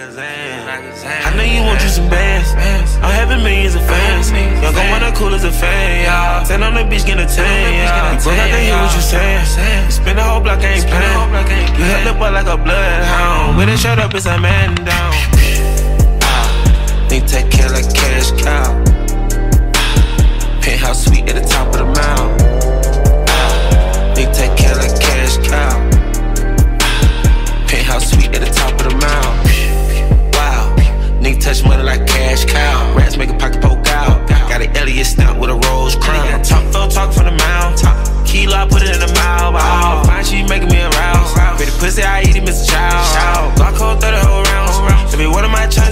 I know you want you some bands. I'm having millions of fans. Young gon' wanna cool as a fan, y'all. Stand on the beach, get a tan, y'all. You broke, I can hear what you saying. You spin the whole block, I ain't playing. You held up like a bloodhound. With a shirt up, it's a man down. Nigga take care like cash cow. Penthouse suite at the top of the mountain. Nigga take care like cash cow. Penthouse suite at the top of the mountain. Wow, nigga touch money like cash cow. Rats make a pocket poke out. Got an Elliot stamp with a rose crown. Talk from the mouth. Kilo, I put it in the mouth. Oh, fine, she making me aroused. Pretty pussy, I eat it, Mr. Child. Glock hold 30 whole rounds. Every one of my child.